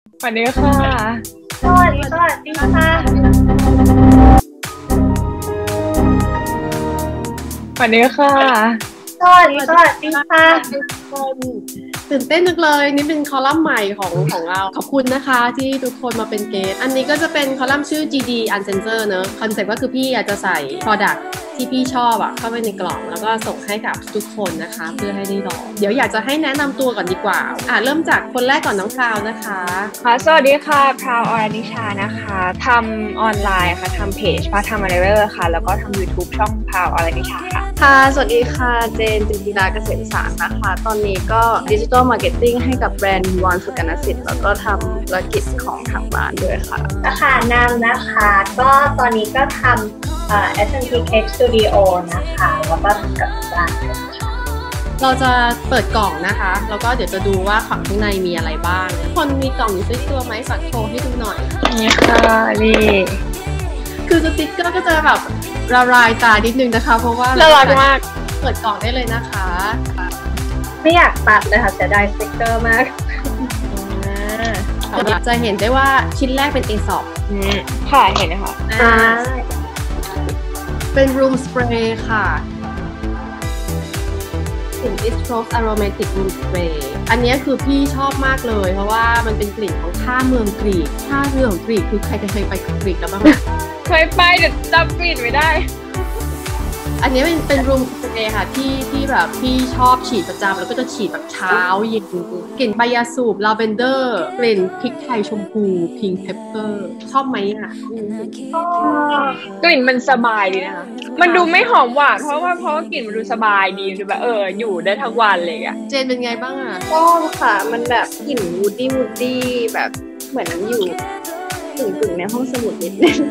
สวัสดีค่ะสวัสดีค่ะสวัสดีค่ะสวัสดีค่ะทุกคนตื่นเต้นจังเลยนี่เป็นคอลัมน์ใหม่ของเราขอบคุณนะคะที่ทุกคนมาเป็นเกสต์อันนี้ก็จะเป็นคอลัมน์ชื่อ GD Uncensor เนอะคอนเซ็ปต์ก็คือพี่อยากจะใส่ Product ที่พี่ชอบเข้าไปในกล่องแล้วก็ส่งให้กับทุกคนนะคะเพื่อให้ได้ลองเดี๋ยวอยากจะให้แนะนำตัวก่อนดีกว่าเริ่มจากคนแรกก่อนน้องพราวนะคะค่ะสวัสดีค่ะพราวอรนิชานะคะทำออนไลน์ค่ะทำเพจพาทำอะไรค่ะแล้วก็ทำ YouTube ช่องพราวอรนิชาค่ะค่ะสวัสดีค่ะเจนจินติดาเกษมสารนะคะตอนนี้ก็ดิจิทัลมาร์เก็ตติ้งให้กับแบรนด์วอนสุกนสิทธิ์แล้วก็ทำธุรกิจของทางบ้านด้วยค่ะค่ะนามนะคะก็ตอนนี้ก็ทำS&P Cake Studio นะคะแล้วก็ทำกับร้านเราจะเปิดกล่องนะคะแล้วก็เดี๋ยวจะดูว่าฝั่งข้างในมีอะไรบ้างทุกคนมีกล่องอยู่ด้วยตัวไหมฝากโชว์ให้ดูหน่อยนี่ค่ะนี่คือสติ๊กเกอร์ก็จะแบบละลายตานิดนึงนะคะเพราะว่าน่ารักมากเปิดกล่องได้เลยนะคะไม่อยากตัดเลยค่ะเสียดายสติ๊กเกอร์มากจะเห็นได้ว่าชิ้นแรกเป็น A2 ค่ะเห็นไหมคะเป็น Room Spray ค่ะกลิ่น Distros Aromatic Room Spray อันนี้คือพี่ชอบมากเลยเพราะว่ามันเป็นกลิ่นของท่าเมืองกรีกท่าเรือของกรีกคือใครเคยไปกรีกแล้วบ้างเคยไปแต่จำกลิ่นไม่ได้อันนี้เป็นรูมสเปรย์ค่ะที่แบบพี่ชอบฉีดประจำแล้วก็จะฉีดแบบเช้าเย็นกลิ่นใบยาสูบลาเวนเดอร์กลิ่นพริกไทยชมพูพิงค์เพปเปอร์ชอบไหมกลิ่นมันสบายดีนะคะมันดูไม่หอมหวานเพราะว่ากลิ่นมันดูสบายดีดูแบบอยู่ได้ทั้งวันเลยอะเจนเป็นไงบ้างชอบค่ะมันแบบกลิ่นวูดดี้แบบเหมือนอยู่กึ่งในห้องสมุดนิดนึง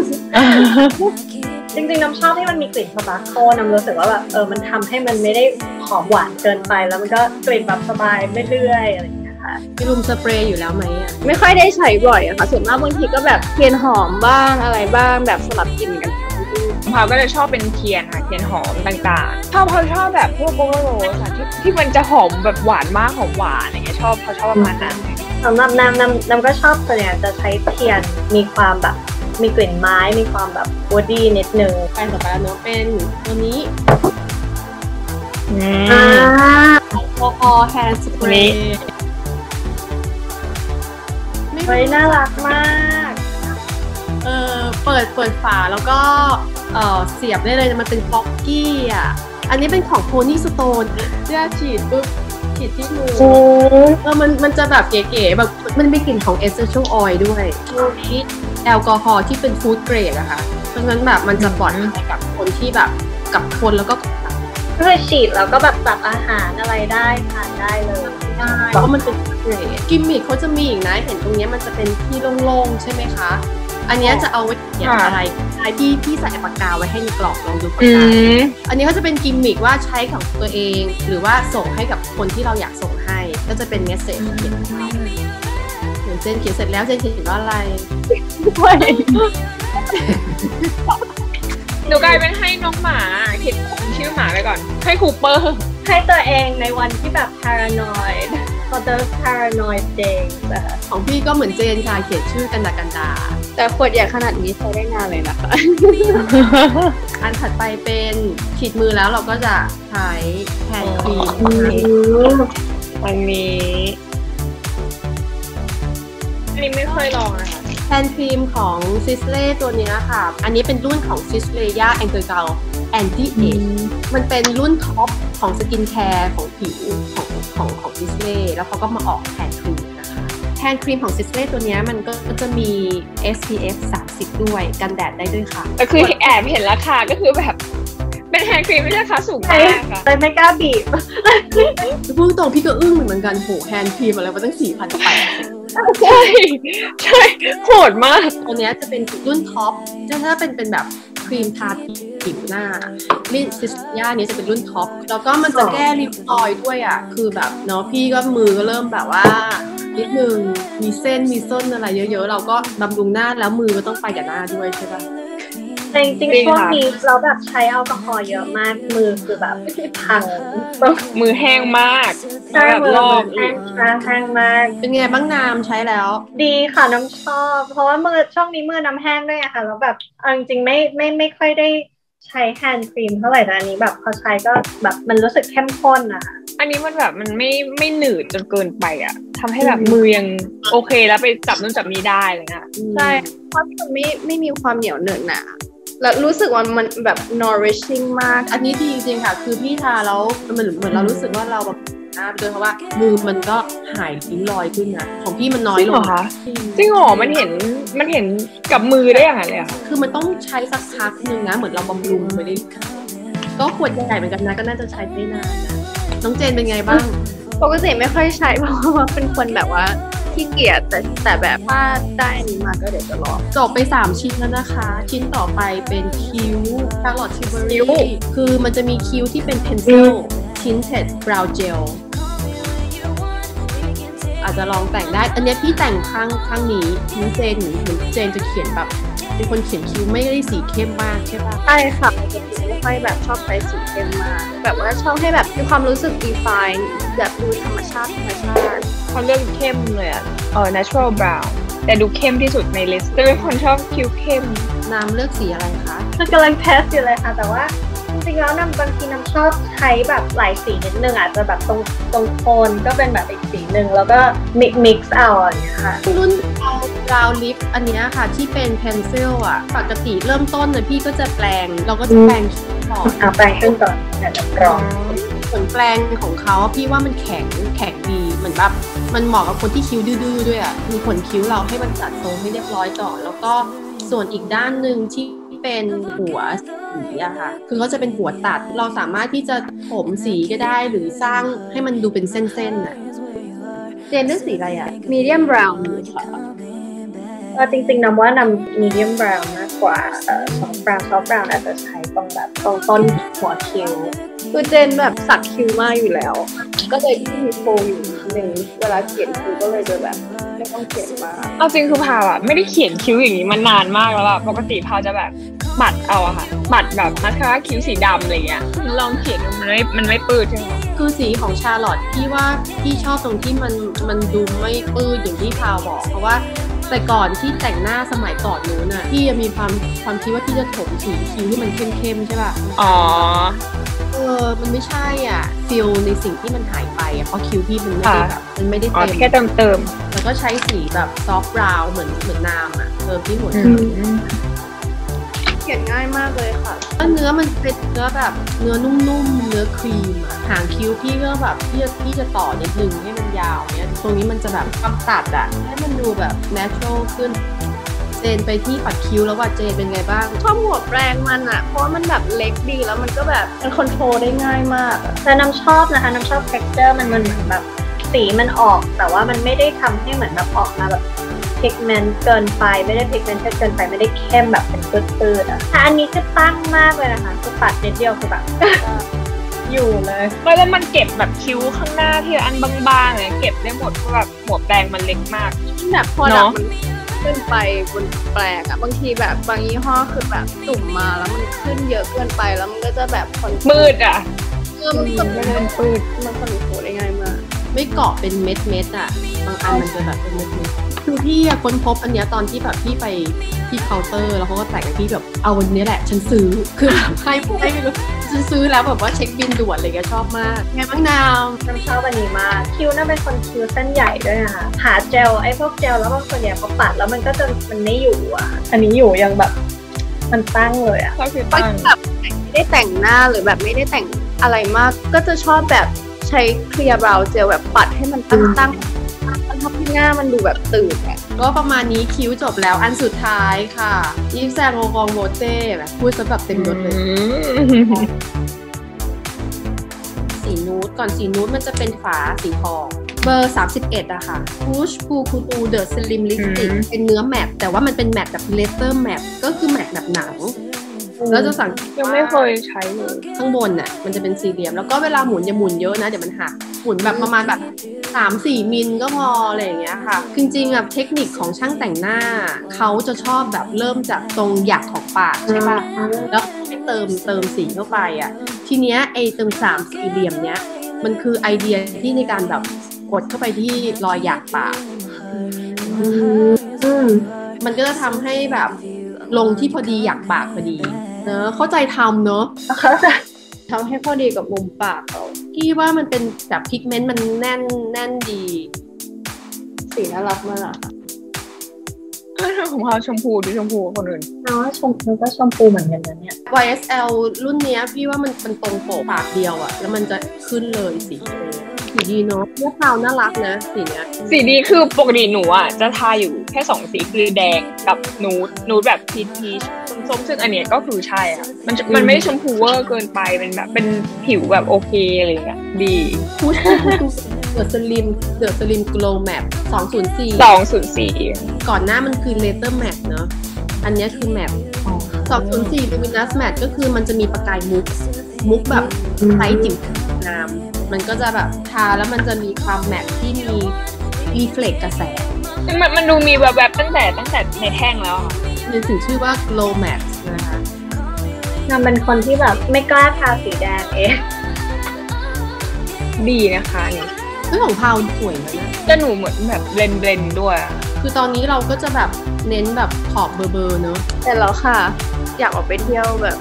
จริงๆน้ำชอบที่มันมีกลิ่นสปาร์โคน้ำรู้สึกว่าแบบมันทำให้มันไม่ได้หอมหวานเกินไปแล้วมันก็กลิ่นแบบสบายเรื่อยๆอะไรอย่างเงี้ยค่ะมีรูมสเปรย์อยู่แล้วไหมไม่ค่อยได้ใช้บ่อยอะค่ะส่วนมากบางทีก็แบบเทียนหอมบ้างอะไรบ้างแบบสลับกลิ่นกันพาวก็จะชอบเป็นเทียนค่ะเทียนหอมต่างๆเขาชอบแบบพวกโกโกโรสค่ะที่มันจะหอมแบบหวานมากหอมหวานอะไรเงี้ยเขาชอบประมาณนั้นสำหรับน้ำก็ชอบตัวเนี้ยจะใช้เทียนมีความแบบมีกลิ่นไม้มีความแบบวูดดี้นิดนึงไปต่อไปแล้วเนาะเป็นตัวนี้แอลกอฮอล์แฮนด์สเปรย์ไม่น่ารักมากเปิดฝาแล้วก็เสียบได้เลยมันเป็นฟ็อกกี้อันนี้เป็นของโพนี่สโตนเนี่ยฉีดปุ๊บฉีดที่มือมันจะแบบเก๋ๆแบบมันมีกลิ่นของ essential oil ด้วยมีแอลกอฮอล์ที่เป็นฟู้ดเกรดอะค่ะเพราะฉะนั้นแบบมันจะปลอดภัยกับคนที่แบบกับคนแล้วก็คือฉีดแล้วก็แบบตักอาหารอะไรได้ทานได้เลยเพราะมันเป็นฟู้ดเกรดกิมมิคเขาจะมีอีกนะเห็นตรงนี้มันจะเป็นที่โล่งๆใช่ไหมคะอันนี้จะเอาไว้เขียนอะไรที่ใส่ปากกาไว้ให้ในกล่องลองดูปากกาอันนี้เขาจะเป็นกิมมิคว่าใช้ของตัวเองหรือว่าส่งให้กับคนที่เราอยากส่งให้ก็จะเป็นเมสเซจเขียนเหมือนเจนเขียนเสร็จแล้วเจนเขียนว่าอะไรหนูกลายเป็นให้น้องหมาคิดชื่อหมาไปก่อนให้คูเปอร์ให้ตัวเองในวันที่แบบ paranoid for the paranoid days ของพี่ก็เหมือนเจนค่ะเขียนชื่อกันดาแต่ขวดใหญ่ขนาดนี้ใช้ได้นานเลยนะคะอันถัดไปเป็นฉีดมือแล้วเราก็จะใช้แฮนด์ครีมอันนี้ไม่เคยลองนะคะแฮนด์ครีมของซิสเล่ตัวนี้ค่ะอันนี้เป็นรุ่นของซิสเลย่าแองเกิลเกลแอนตี้เอจมันเป็นรุ่นท็อปของสกินแคร์ของผิวของซิสเล่แล้วเขาก็มาออกแฮนด์ครีมนะคะแฮนด์ครีมของซิสเล่ตัวนี้มันก็จะมี SPF 30 ด้วยกันแดดได้ด้วยค่ะแต่คือแอบเห็นราคาก็คือแบบเป็นแฮนด์ครีมที่ราคาสูงมากค่ะเลยไม่กล้าบีบพูดตรงพี่ก็อึ้งเหมือนกันโหแฮนด์ครีมอะไรมาตั้ง 4,800 ใช่โหดมากตัวนี้จะเป็นรุ่นท็อปถ้าเป็นแบบครีมทาผิวหน้าลินซิสย่านี้จะเป็นรุ่นท็อปแล้วก็มันจะแก้ริ้วรอยด้วยคือแบบเนาะพี่ก็มือก็เริ่มแบบว่านิดนึงมีเส้นมีส้นอะไรเยอะๆเราก็บำรุงหน้าแล้วมือก็ต้องไปกับหน้าด้วยใช่ปะแต่จริงๆช่วงนี้เราแบบใช้แอลกอฮอล์เยอะมากมือคือแบบพังมือแห้งมากใช่แบบมือลอกแห้งมากเป็นไงบ้างน้ำใช้แล้วดีค่ะน้ำชอบ เพราะว่ามือช่วงนี้มือน้ำแห้งด้วยอะค่ะแล้วแบบเอาจริงๆไม่ค่อยได้ใช้แฮนด์ครีมเท่าไหร่แต่อันนี้แบบพอใช้ก็แบบมันรู้สึกเข้มข้นอะค่ะอันนี้มันแบบมันไม่หนืดจนเกินไปอ่ะทำให้แบบมือยังโอเคแล้วไปจับนู่นจับนี้ได้เลยนะใช่เพราะมันไม่มีความเหนียวเหนอะหนะแล้วรู้สึกว่ามันแบบ nourishing มากอันนี้ดีจริงๆค่ะ คือพี่ทาแล้วมันเหมือนเรารู้สึกว่าเราแบบโดยเพราะว่ามือมันก็หายริ้วรอยขึ้นนะของพี่มันน้อยลงจริงเหรอมันเห็นกับมือได้อย่างนั้นเลยค่ะคือมันต้องใช้สักพักนึงนะเหมือนเราบำรุงไปเรื่อยก็ขวดใหญ่เหมือนกันนะก็น่าจะใช้ได้นานนะน้องเจนเป็นไงบ้างปกติไม่ค่อยใช้เพราะว่าเป็นคนแบบว่าขี้เกียจแต่แบบถ้าได้อันนี้มาก็เดี๋ยวจะลองจบไป3ชิ้นแล้วนะคะ ชิ้นต่อไปเป็นคิ้ว Charlotte Tilbury คือมันจะมีคิ้วที่เป็น pencil tinted brow gel อาจจะลองแต่งได้ อันนี้พี่แต่งข้างนี้นิ้วเจนเหมือนเจนจะเขียนแบบเป็นคนเขียนคิ้วไม่ได้สีเข้มมากใช่ปะใช่ค่ะไม่ค่อยแบบชอบใช้สีเข้มมากแบบว่าชอบให้แบบมีความรู้สึก define แบบดูธรรมชาติเขาเลือกเข้มเลยอ่ะnatural brown แต่ดูเข้มที่สุดในลิสต์จะเป็นคนชอบคิ้วเข้มน้ำเลือกสีอะไรคะมันกำลังเทสอยู่เลยค่ะแต่ว่าจริงๆแล้วบางทีน้ำชอบใช้แบบหลายสีนิดนึงอาจจะแบบตรงโคนก็เป็นแบบอีกสีนึงแล้วก็มิกซ์เอาอย่างเงี้ยค่ะรุ่นbrow lip อันเนี้ยค่ะที่เป็น pencil อ่ะปกติเริ่มต้นเนี่ยพี่ก็จะแปลงเราก็จะแปลงคิ้วก่อนเอาแปรงขึ้นก่อนเดี๋ยวจะกรองผลแปลงของเขาพี่ว่ามันแข็งดีเหมือนแบบมันเหมาะกับคนที่คิ้วดื้อๆด้วยอ่ะมีขนคิ้วเราให้มันจัดทรงให้เรียบร้อยก่อนแล้วก็ส่วนอีกด้านหนึ่งที่เป็นหัวสีอะค่ะคือเขาจะเป็นหัวตัดเราสามารถที่จะผมสีก็ได้หรือสร้างให้มันดูเป็นเส้นๆน่ะเจนเลือกสีอะไรอะ medium brown ค่ะจริงๆนำว่านำ medium brown มากกว่าsoft brown อาจจะใช้ตรงแบบตรงต้นหัวคิ้วคือเจนแบบสักคิ้วมากอยู่แล้ว ก็เลยที่มีโฟมอยู่นิดนึงเวลาเขียนคิ้วก็เลยจะแบบไม่ต้องเขียนมากเอาจริงคือพาวอะไม่ได้เขียนคิ้วอย่างนี้มานานมากแล้วอะปกติพาวจะแบบปัดเอาอะค่ะปัดแบบมาสคาร่าคิ้วสีดำอะไรเงี้ยลองเขียนดูมันไม่ปื้ดใช่ไหมคือสีของชาร์ลอตพี่ว่าพี่ชอบตรงที่มันดูไม่ปื้ดอย่างที่พาวบอกเพราะว่าแต่ก่อนที่แต่งหน้าสมัยก่อนนู้นน่ะพี่ยังมีความคิดว่าพี่จะถมสีคิ้วที่มันเข้มๆใช่ป่ะอ๋อมันไม่ใช่อ่ะฟิลในสิ่งที่มันหายไปอ่ะเพราะคิ้วพี่มันไม่ได้แบบมันไม่ได้อ๋อเต็มแค่เติมแล้วก็ใช้สีแบบซอฟต์บราวน์เหมือนนามอ่ะพี่หัวเขียนง่ายมากเลยค่ะเนื้อมันเป็นเนื้อแบบเนื้อนุ่มๆเนื้อครีมอ่ะหางคิ้วพี่ก็แบบพี่จะต่อนิดนึงให้มันยาวเนี้ยตรงนี้มันจะแบบกำตัดอ่ะให้มันดูแบบ natural ขึ้นเจนไปที่ปัดคิ้วแล้วว่าเจนเป็นไงบ้างชอบหัวแปรงมันอะเพราะว่ามันแบบเล็กดีแล้วมันก็แบบมันคอนโทรลได้ง่ายมากอะแต่น้ำชอบนะคะน้ำชอบ texture มันเหมือนแบบสีมันออกแต่ว่ามันไม่ได้ทำให้เหมือนแบบออกมาแบบพิกเมนต์เกินไปไม่ได้พิกเมนต์เกินไปไม่ได้เข้มแบบเป็นปื้ดๆอะแต่อันนี้คือตั้งมากเลยนะคะคือปัดนิดเดียวคือแบบ อยู่เลยๆแล้วมันเก็บแบบคิ้วข้างหน้าที่อันบางๆเนี่ยเก็บได้หมดเพราะแบบหัวแปรงมันเล็กมากแบบพอดับมันขึ้นไปบนแปรงอะบางทีแบบบางยี่ห้อคือแบบจุ่มมาแล้วมันขึ้นเยอะเกินไปแล้วมันก็จะแบบคอนโทรลมืดอ่ะมันก็มันปืดมันคอนโทรลได้ง่ายมากไม่เกาะเป็นเม็ดอ่ะบางอันมันจะแบบเป็นเม็ดคือพี่อะค้นพบอันเนี้ยตอนที่แบบพี่ไปที่เคาน์เตอร์แล้วเขาก็แต่งให้พี่แบบเอาวันนี้แหละฉันซื้อคือแบบใครไม่รู้ฉันซื้อแล้วแบบว่าเช็คบินด่วนเลยก็ชอบมากไงบ้างนาวน้ำชอบอันนี้มากคิ้วน่าเป็นคนคิ้วเส้นใหญ่ด้วยนะคะหาเจลไอ้พวกเจลแล้วบางส่วนใหญ่พอปัดแล้วมันก็จะมันไม่อยู่อ่ะอันนี้อยู่ยังแบบมันตั้งเลยอ่ะชอบคิ้วบางตั้งทีแบบไม่ได้แต่งหน้าหรือแบบไม่ได้แต่งอะไรมากก็จะชอบแบบใช้เคลียร์บราวน์เจลแบบปัดให้มันตั้งมันทำให้หน้ามันดูแบบตื่นอะก็ประมาณนี้คิ้วจบแล้วอันสุดท้ายค่ะยิปแซงโกงโมเต้แบบพูดซะแบบเต็มยศเลยสีนูดก่อนสีนูดมันจะเป็นฝาสีทองเบอร์31อะค่ะ Push Pull Kutu The Slim Lipstick เป็นเนื้อแมตต์แต่ว่ามันเป็นแมตต์แบบเลเซอร์แมตต์ก็คือแมตต์แบบหนังแล้วจะสังเกตยังไม่เคยใช้เลยข้างบนน่ะมันจะเป็นสี่เหลี่ยมแล้วก็เวลาหมุนอย่าหมุนเยอะนะเดี๋ยวมันหักหมุนแบบประมาณแบบ 3-4 มิลก็พออะไรอย่างเงี้ยค่ะจริงๆอ่ะเทคนิคของช่างแต่งหน้าเขาจะชอบแบบเริ่มจากตรงหยักของปากใช่ป่ะแล้วเติมสีเข้าไปอ่ะทีเนี้ยไอ้เติม3-4เหลี่ยมเนี้ยมันคือไอเดียที่ในการแบบกดเข้าไปที่รอยหยักปากมันก็จะทำให้แบบลงที่พอดีหยักปากพอดีเนอะเข้าใจทำเนอะทำให้พอดีกับมุมปากเรากี้ว่ามันเป็นแบบพิกเมนต์มันแน่นดีสีน่ารักมากของเราชมพูดูชมพูคนอื่นชมพูก็ชมพูเหมือนกันนะเนี่ย YSL รุ่นเนี้ยพี่ว่ามันตรงโปะปากเดียวอะแล้วมันจะขึ้นเลยสีดีเนาะเนื้อขาวน่ารักนะสีเนี้ยสีดีคือปกติหนูอ่ะจะทาอยู่แค่2สีคือแดงกับนูดแบบพีชส้มซึ่งอันเนี้ยก็คือใช่ค่ะมันไม่ชมพูเวอร์เกินไปเป็นแบบเป็นผิวแบบโอเคอะไรเงี้ยดีพูดเดอะสลิมโกลว์แมป204ก่อนหน้ามันคือเลเซอร์แมปเนาะอันนี้คือแมป204 Luminous Matte ก็คือมันจะมีประกายมุกแบบไซส์จิ๋วงามมันก็จะแบบทาแล้วมันจะมีความแมทที่มีรีเฟล็กกระแสมันดูมีแบบตั้งแต่ในแท่งแล้วมันถึงชื่อว่า Glow Matte นะคะนางเป็นคนที่แบบไม่กล้าทาสีแดงเองดีนะคะนี่เรื่องของพาวสวยนะแต่หนูเหมือนแบบเบลนด้วยคือตอนนี้เราก็จะแบบเน้นแบบขอบเบอร์เนอะแต่แล้วค่ะอยากออกไปเที่ยวแบบ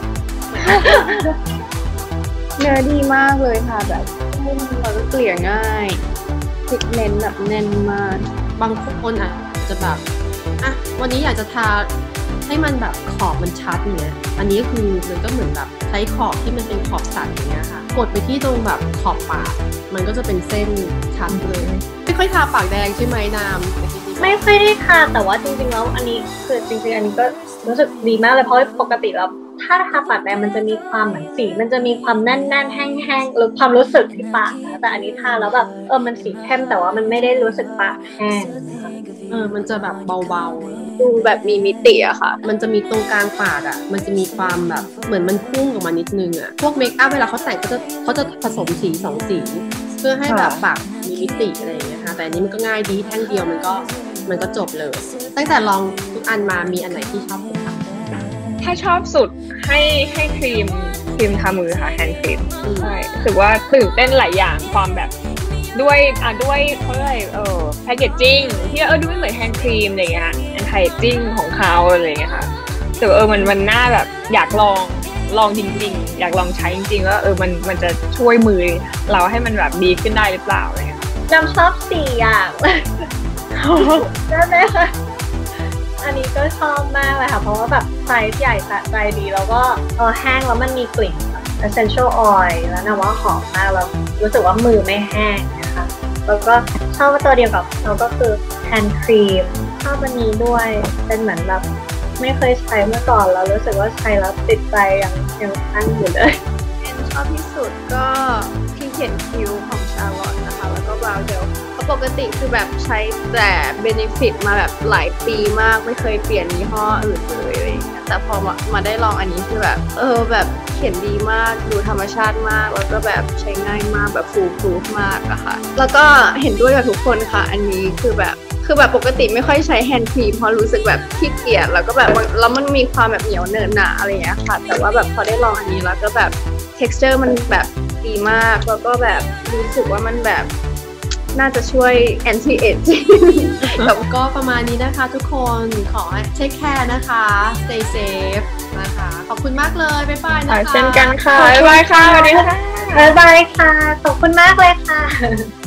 เนื้อดีมากเลยค่ะแบบเราก็เกลี่ยง่ายพิกเมนต์แบบแน่นมากบางคนอ่ะจะแบบวันนี้อยากจะทาให้มันแบบขอบมันชัดอย่างเงี้ยอันนี้คือมันก็เหมือนแบบใช้ขอบที่มันเป็นขอบสันอย่างเงี้ยค่ะกดไปที่ตรงแบบขอบปากมันก็จะเป็นเส้นชัดเลยไม่ค่อยทาปากแดงใช่ไหมนามไม่ค่อยได้ทาแต่ว่าจริงๆแล้วอันนี้คือจริงๆอันนี้ก็รู้สึกดีมากเลยเพราะปกติแล้วถ้าทาปากแดงมันจะมีความเหมือนสีมันจะมีความแน่นๆแห้งๆหรือความรู้สึกที่ปากนะแต่อันนี้ทาแล้วแบบมันสีเข้มแต่ว่ามันไม่ได้รู้สึกปากแห้งมันจะแบบเบาๆดูแบบมีมิติอะค่ะมันจะมีตรงกลางปากอะมันจะมีความแบบเหมือนมันพุ่งออกมานิดนึงอะพวกเมคอัพเวลาเขาแต่งเขาจะผสมสี2สีเพื่อให้แบบปากมีมิติอะไรอย่างเงี้ยค่ะแต่อันนี้มันก็ง่ายดีแท่งเดียวมันก็จบเลยตั้งแต่ลองทุกอันมามีอันไหนที่ชอบสุดคะถ้าชอบสุดให้ครีมทามือค่ะแฮนด์ครีมใช่รู้สึกว่าตื่นเต้นหลายอย่างความแบบด้วยเขาเรียกอะไรแพคเกจจิ้งที่ดูไม่เหมือนแฮนด์ครีมอะไรเงี้ยแอนด์แพคเกจจิ้งของเขาอะไรเงี้ยค่ะแต่มันน่าแบบอยากลองจริงๆอยากลองใช้จริงๆว่ามันจะช่วยมือเราให้มันแบบดีขึ้นได้หรือเปล่าอะไรเงี้ยจำชอบ4 อย่างได้ไหมคะอันนี้ก็ชอบมากเลยค่ะเพราะว่าแบบไซส์ใหญ่สะใจดีแล้วก็แห้งแล้วมันมีกลิ่น essential oil แล้วนะว่าหอมมากแล้วรู้สึกว่ามือไม่แห้งนะคะแล้วก็ชอบตัวเดียวกับเราก็คือ hand cream ชอบอันนี้ด้วยเป็นเหมือนแบบไม่เคยใช้เมื่อก่อนแล้วรู้สึกว่าใช้แล้วติดใจยังตั้งอยู่เลยชอบที่สุดก็ที่เขียนคิ้วของชาร์ลอตนะคะแล้วก็บราวน์เจลปกติคือแบบใช้แต่ Benefit มาแบบหลายปีมากไม่เคยเปลี่ยนยี่ห้ออื่นเลยอะไรอย่างเงี้ยแต่พอมาได้ลองอันนี้คือแบบแบบเขียนดีมากดูธรรมชาติมากแล้วก็แบบใช้ง่ายมากแบบฟูลพรูฟมากอะค่ะแล้วก็เห็นด้วยกับทุกคนค่ะอันนี้คือแบบปกติไม่ค่อยใช้แฮนด์ครีมเพราะรู้สึกแบบขี้เกียจแล้วก็แบบแล้วมันมีความแบบเหนียวเนินหนาอะไรอย่างเงี้ยค่ะแต่ว่าแบบพอได้ลองอันนี้แล้วก็แบบ texture มันแบบดีมากแล้วก็แบบรู้สึกว่ามันแบบน่าจะช่วย anti aging แล้วก็ประมาณนี้นะคะทุกคนขอให้ take care นะคะ stay safe นะคะขอบคุณมากเลยบ๊ายบายนะคะเช่นกันค่ะบ๊ายบายค่ะสวัสดีค่ะบ๊ายบายค่ะขอบคุณมากเลยค่ะ